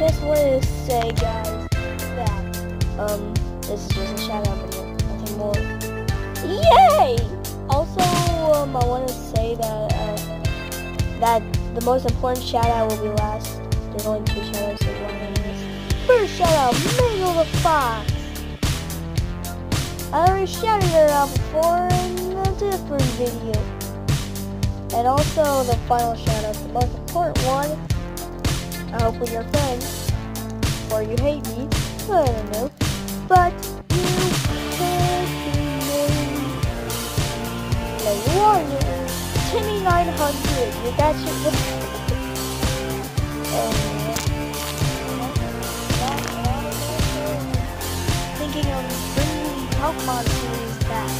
just wanted to say, guys, that this is just a shout out video, nothing more. Yay! Also, I want to say that that the most important shout out will be last. There's only 2 shout outs, so one is first shout out, Mango the Fox. I already shouted her out before in a different video. And also the final shout out, the most important one. I hope we're your friends, or you hate me, I don't know. But you can't be made. No, you are new. Timmy 900. You got your thinking of bringing Pokemon series back.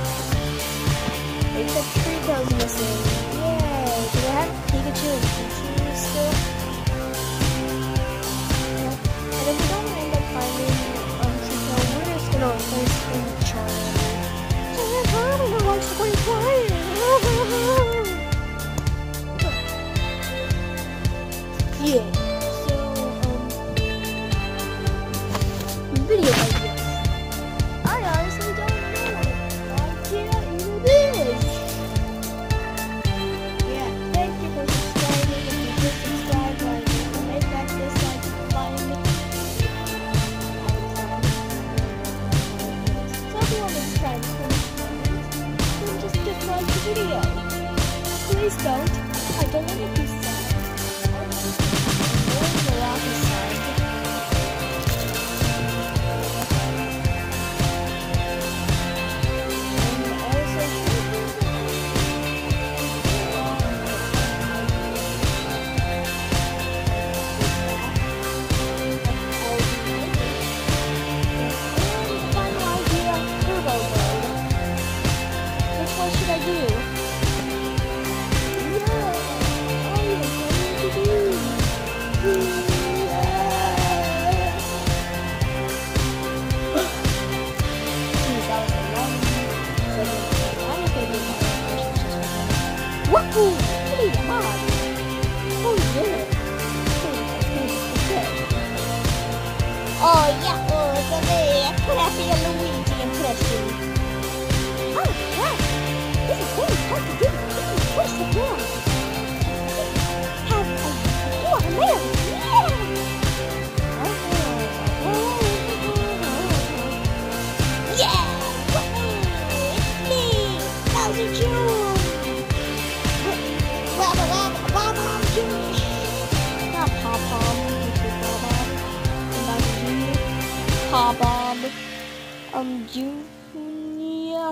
Except Trico's missing. Yay! Do they have Pikachu and Pichu still? And if we don't end up finding Trico, we're just gonna replace him with Charmander. So yeah, Charmander likes to play fire. Yeah. So video ideas. I honestly don't know what idea it is. Yeah, thank you for subscribing. If you did subscribe, like, hit that dislike button. So if you want to try to then just dislike the video. Please don't. I don't want to be sad. What should I do? Woohoo! Pretty hot! Oh yeah! Oh yeah! So they Clappy and Luigi and Plushie. Oh crap! This is very hard to do. Push the door. Have a watermelon. Yeah! Yeah! It's me, Bowser Jr. Not Pop-Pom, Pop-Bomb. Junior.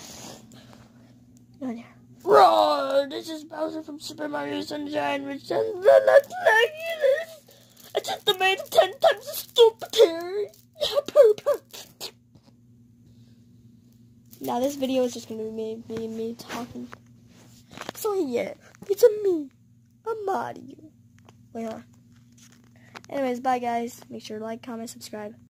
Roar! This is Bowser from Super Mario Sunshine, which sounds not like this. I just made 10 times as stupid here. Now this video is just gonna be me talking. So yeah, it's me, Mario. Wait, hold on. Anyways, bye guys. Make sure to like, comment, subscribe.